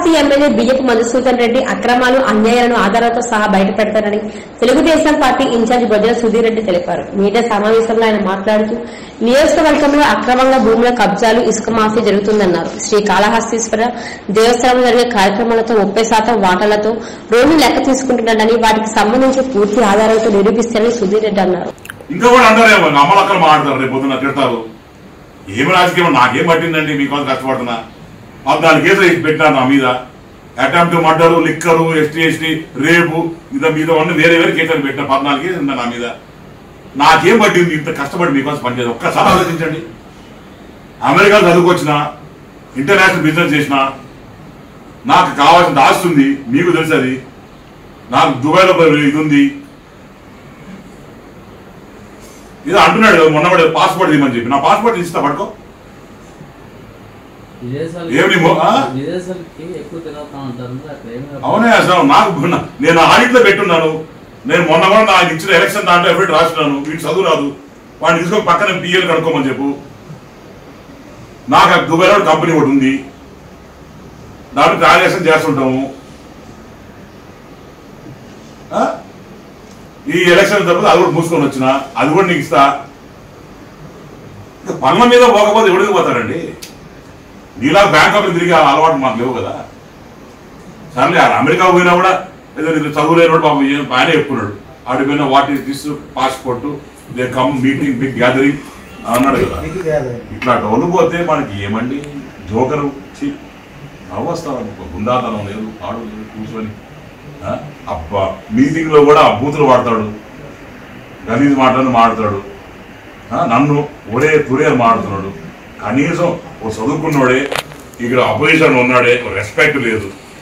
Kalahasti MLA బియ్యపు మధుసూదన్ రెడ్డి అక్రమాలు అన్యాయాలను ఆధారాలతో సహా బయటపెడతారని తెలుగుదేశం పార్టీ ఇన్ఛార్జ్ బొజ్జల సుధీర్ రెడ్డి తెలిపారు. మీడియా సమావేశంలో ఆయన మాట్లాడుతూ నియోజకవర్గంలో అక్రమంగా భూముల కబ్జాలు, ఇసుక మాఫీ జరుగుతుందన్నారు. శ్రీ కాళహస్తీశ్వర దేవస్థానంలో జరిగే కార్యక్రమాలతో 30% వాటాలతో రోడ్లు లెక్క తీసుకుంటున్నాడని వాటికి సంబంధించి పూర్తి ఆధారాలతో నిరూపిస్తారని సుధీర్ రెడ్డి అన్నారు. ఇంకా కూడా అంటారేమో అమలక్కలు మాట్లాడతారు, రేపు పొద్దున్న తిడతారు. ఏమి రాజకీయం నాకేం పట్టిందండి, మీకోసం కష్టపడుతున్నా. 14 కేసులు పెట్టినారు నా మీద. అటెంప్ట్ మర్డరు, లిక్కరు, ఎస్టీ రేపు మీద ఉన్న వేరే కేసులు పెట్టిన 14 కేసులు ఉందా నా మీద. నాకేం పట్టింది ఇంత కష్టపడి మీకోసం పనిచేయదు? ఒక్కసారి ఆలోచించండి. అమెరికా చదువుకొచ్చిన, ఇంటర్నేషనల్ బిజినెస్ చేసిన, నాకు కావాల్సిన ఆస్తి ఉంది, మీకు తెలుసు. అది నాకు దుబాయ్లో ఇది ఉంది. ఇది అంటున్నాడు మొన్న పాస్పోర్ట్ ఇవ్వమని చెప్పి. నా పాస్పోర్ట్ ఇస్తా పడుకో. అవునే అసలు నాకు నేను ఆడిట్ లో పెట్టున్నాను. నేను మొన్న కూడా నాకు ఇచ్చిన ఎలక్షన్ దాంట్లో ఎఫెక్ట్ రాస్తున్నాను. వీటి చదువు రాదు, వాడిని తీసుకొని పక్కన పిఎల్ కనుక్కోమని చెప్పు. నాకు దుబాయ్లో కంపెనీ ఒకటి ఉంది, దాంట్లో ట్రాన్సాక్షన్ చేస్తుంటాము. ఈ ఎలక్షన్ తప్పదు, అది కూడా మూసుకొని వచ్చిన, అది కూడా నీకు ఇస్తా. పనుల మీద పోకపోతే ఎవరికి పోతారండి? నీలా బ్యాంకాక్ తిరిగి అలవాటు మాకు లేవు కదా. సర్లే, అమెరికా పోయినా కూడా ఏదో చదువులేని బాబు ఆయన చెప్పుకున్నాడు. ఆడికి పోయినా what is this passport, they come meeting, big gathering అన్నాడు కదా. ఇట్లా డోలు పోతే మనకి ఏమండి జోకరు నవ్వొస్తాను. గుండాతనం లేదు, ఆడు లేదు, కూర్చొని అబ్బా మీటింగ్ లో కూడా బూతులు వాడతాడు, గలీజ్ మాటలను మాడతాడు. నన్ను ఒరే తురే మాడుతున్నాడు. కనీసం ఓ చదువుకున్నోడే ఇక్కడ అపోజిషన్ ఉన్నాడే రెస్పెక్ట్ లేదు.